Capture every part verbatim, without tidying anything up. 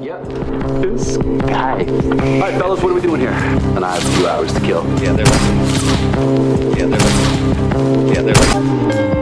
Yep. This guy. All right, fellas, what are we doing here? And I have two hours to kill. Yeah, they're like... Yeah, they're like... Yeah, they're like...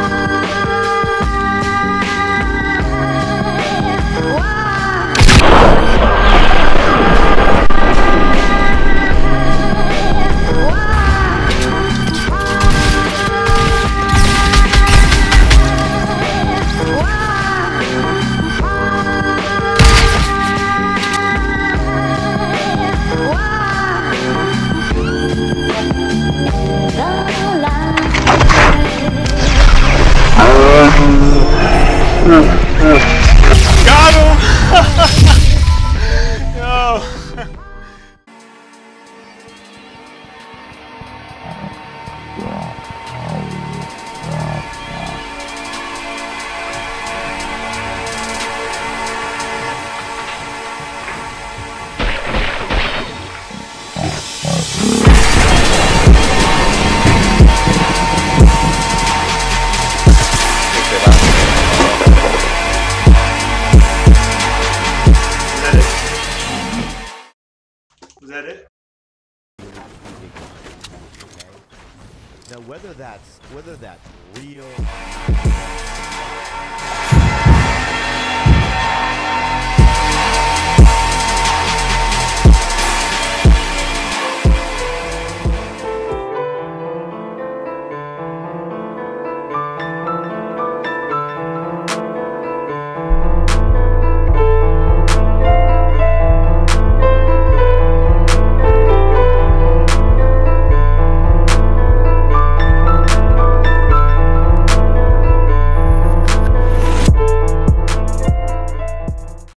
Got him! Yo. Is that it? Now whether that's whether that's real